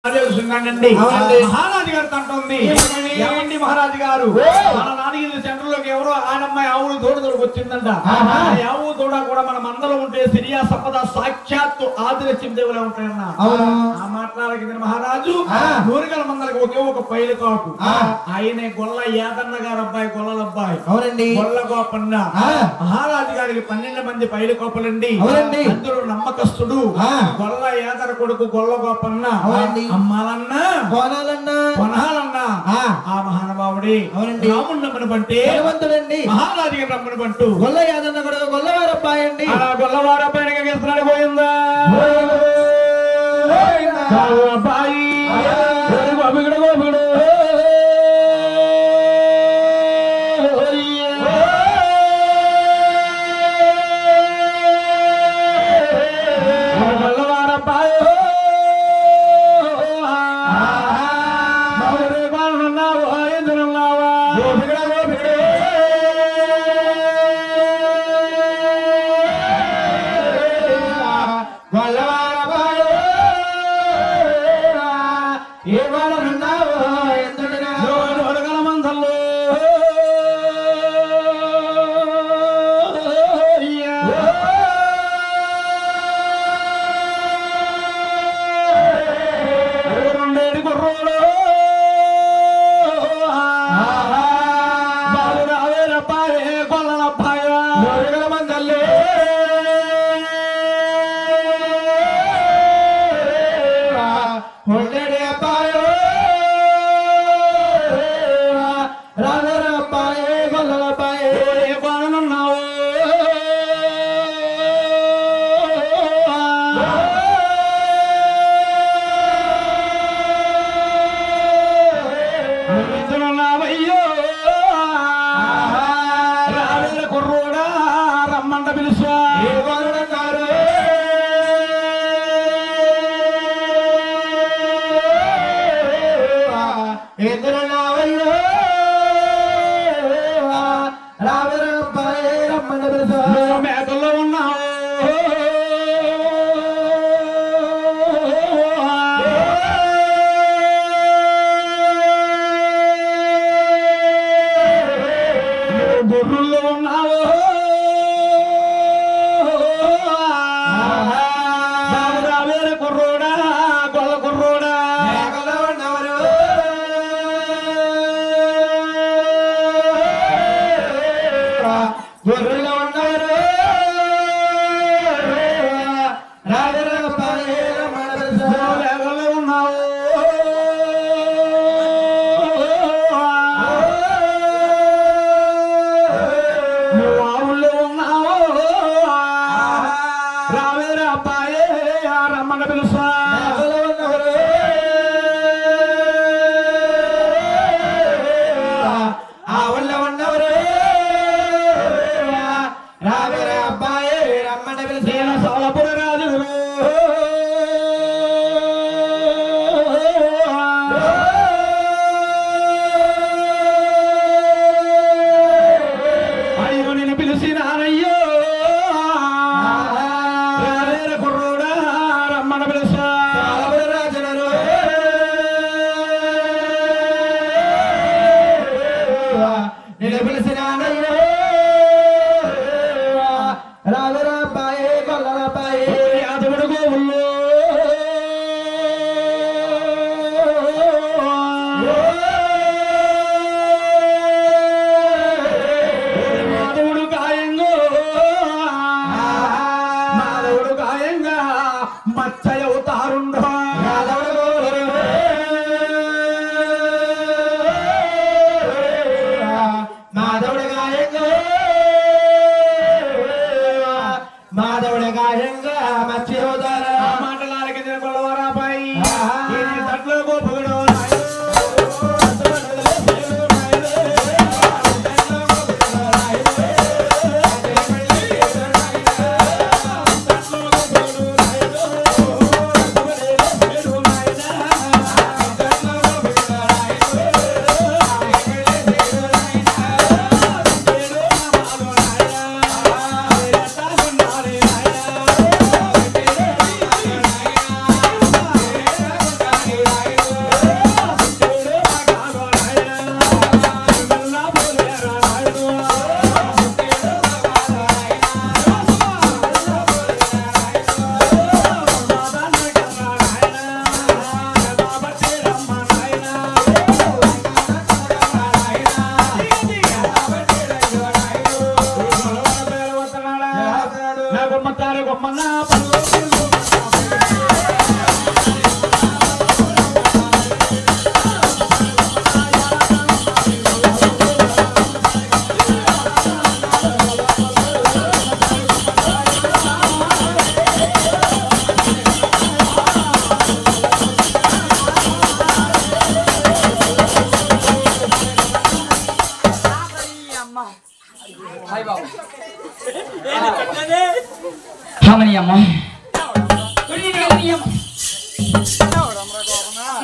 మహారాజు గారు అంటుంది ఏమండి మహారాజు గారు మన నాన్నగిరి సెంటర్ లోకి ఎవరో ఆడమ్మాయి ఆవులు తోడుదోడుకు వచ్చిందంట. ఆవు తోడ కూడా మన మందలో ఉంటే సిరియా సంపద సాక్షాత్తు ఆదిలక్ష్మి దేవులే ఉంటాయన్న. ఆ మాట్లాడకి మహారాజు నూరుగల మందలకి ఒకే ఒక పైలు కాపు ఆయనే గొల్ల యాదన్న గారు అబ్బాయి గొల్లల అబ్బాయి అవునండి గొల్ల గోపన్న. మహారాజు గారికి 12 మంది పైలు కోపలండి. అందరూ నమ్మకస్తుడు గొల్ల యాదర కొడుకు గొల్ల గోపన్న అమ్మాలన్నా కొనాలన్నా ఆ మహానుభావుడి రాముడు నమ్మని పంటే మహారాజు గారు రమ్మని పంటూ గొల్ల యాదన్న కూడా గొల్లవారబ్బాయి అండి. గొల్లవారబ్బాయిగా గెలుస్తున్నాడు పోయిందా అబ్బాయి గోపిగడు గోపిగడు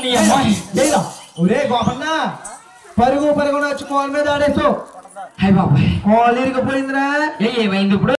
ఒరే గోపన్న పరుగు పరుగున వచ్చి కోల్ మీద ఆడేసు హాయ్ బాబాయ్ కోల్ ఇరిగిపోయిందిరా ఏమైంది ఇప్పుడు